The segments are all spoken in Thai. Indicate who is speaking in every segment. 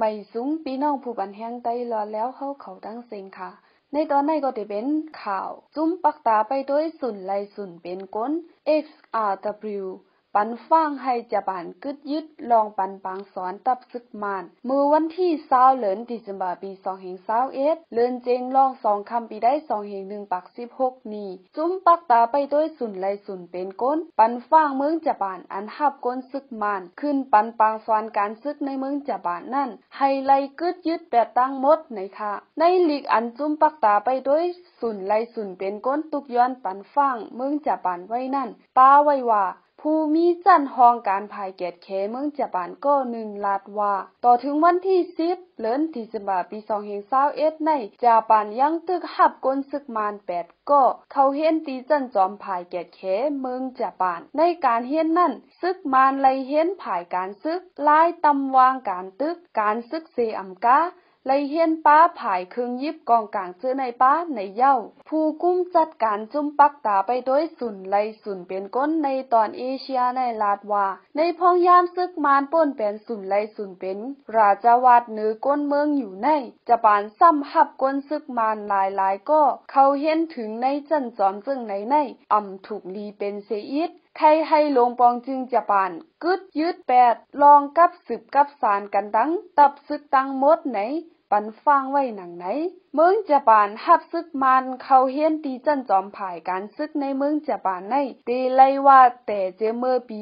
Speaker 1: ใบสูงพี่น้องผู้บันแห้งไตรอแล้วเขาตั้งเซ็งค่ะในตอนนี้ก็จะเป็นข่าวจุ้มปักตาไปด้วยสุนไลสุนเป็นก้น XRW ปันฟังให้จะบานกึดยึดลองปันปางสอนตับซึกมานมือวันที่20เดือนธันวาคมปี2021เลื่อนเจงลอง2คำปีได้2 ปัก16นี้จุ้มปักตาไปด้วยสุนไลสุนเป็นก้นปันฟังเมืองจะบานอันหับก้นซึกมานขึ้นปันปางสอนการซึกในเมืองจะบานนั่นให้ไลกึดยึดแปดตั้งหมดในค่ะในลีกอันจุ้มปักตาไปด้วยสุนไลสุนเป็นก้นตุกย้อนปันฟังเมืองจะบานไว้นั่นป้าไว้ว่าผู้มีจันห้องการภายแกดแขเมืองจะบานก็1 ลาดว่าต่อถึงวันที่10เดือนธันวาคมปี2021ในจะบานยังตึกหับก้นซึกมาน8ก็เขาเห็นตีจันจอมภายแกดแขเมืองจะบานในการเห็นนั่นซึกมานไลเห็นภายการซึกลายตำวางการตึกการซึกเซอำกาไลเฮียนป้าผายครึ่งยิบกองกลางเจอในป้าในเย้าผู้กุมจัดการจุ่มปักตาไปโดยสุนไลสุนเป็นก้นในตอนเอเชียในลาดว่าในพองยามซึกมานป่นเป็นสุนไลสุนเป็นราชาวาดเหนือก้นเมืองอยู่ในจะปานซ้ำหับก้นซึกมานหลายก็เขาเห็นถึงในจันจอมจึงในอ่ำถูกลีเป็นเสียอิดใครให้ลงปองจึงจะปานกึดยึด8ลองกับสืบกับสารกันดังตับซึกตั้งหมดไหนปันฟังไว้หนังไหนเมืองจะปานหับซึกมันเขาเฮียนตีจันจอมผายการซึกในเมืองจะปานในเตไลว่าแต่เจเมื่อปี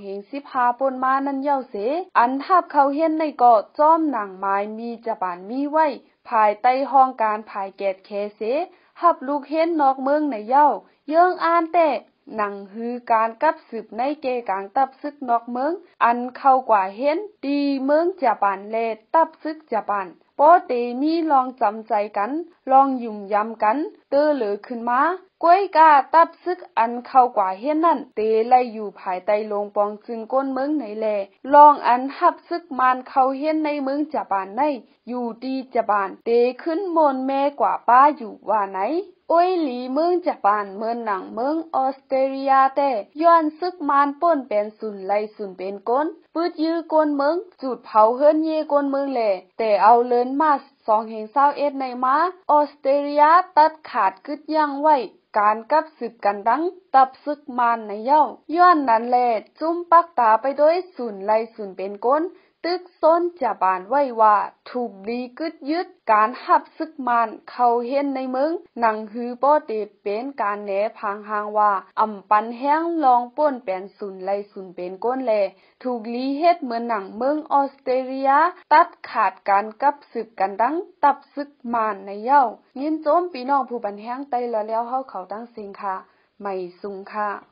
Speaker 1: 2015ปนมานั้นเย้าเสอันหับเขาเฮียนในเกาะจอมหนังไม้มีจะปานมีไว้ภายใต้ห้องการภายแกดแคเสหับลูกเฮียนนอกเมืองในเย้าเยื่องอ่านแต่หนังฮือการกับสืบในเกกลางตับซึกนอกเมืองอันเข้ากว่าเห็นดีเมืองจะปานเลตับซึกจะปานปอเตมีลองจำใจกันลองยุ่มยำกันเตอเหลือขึ้นมากล้วยกาตับซึกอันเข้ากว่าเห็นนั่นเตไลอยู่ภายใต้ลงปองจึงก้นเมืองไหนแลลองอันหับซึกมันเข้าเห็นในเมืองจะปานในอยู่ดีจะปานเตขึ้นมนแม่กว่าป้าอยู่ว่าไหนโอ้ยหลีเมืองจะปานเมืองหนังเมืองออสเตรเลียแต่ย้อนซึกมานป่นเป็นสุนไลสุนเป็นก้นปืดยื้อก้นเมืองจุดเผาเฮิรนเยก้นเมืองแหล่แต่เอาเลินมา2/21ในมาออสเตรเลียตัดขาดกึดยังไว้การกับสืบกันดังตับซึกมานในเย้าย้อนนั้นแหละจุ้มปักตาไปด้วยสุนไลสุนเป็นก้นตึกซ้นจะบานไว้ว่าถูกดีกึดยึดการหับซึกมานเขาเห็นในเมืองหนังฮือป้อเตเป็นการแหนพังหางว่าอำปันแห้งลองป่นเป็นสุนไลสุนเป็นก้นแลถูกลีเฮ็ดเหมือนหนังเมืองออสเตรเลียตัดขาดการกับสืบกันดังตับซึกมานในเย้ายินโจมพี่น้องผู้บันแห้งไตแล้วเขาตั้งสิงค่ะไม่สุงค่ะ